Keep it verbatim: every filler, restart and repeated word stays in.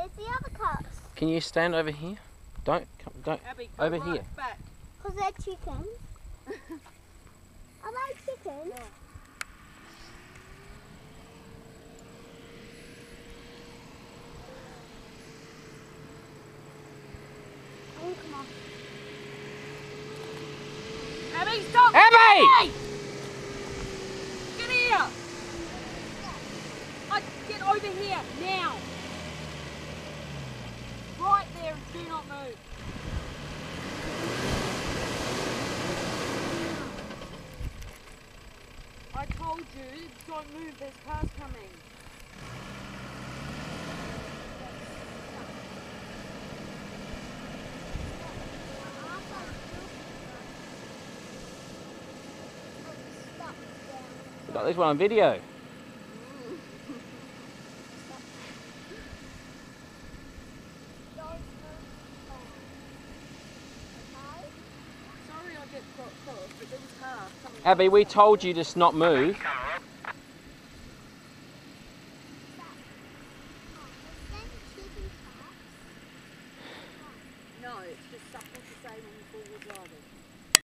Where's the other cars? Can you stand over here? Don't, come, don't, Abby, over right here. Back. Because they're chickens. Are they chickens? Yeah. Oh, come on. Abby, stop! Abby! Hey! Get here! I, get over here, now! Right there and do not move. I told you, don't move, there's cars coming. We got this one on video. Sorry I get caught, caught, but there was cars coming. Abby, we told you to not move. No, it's just something to say when you're forward driving.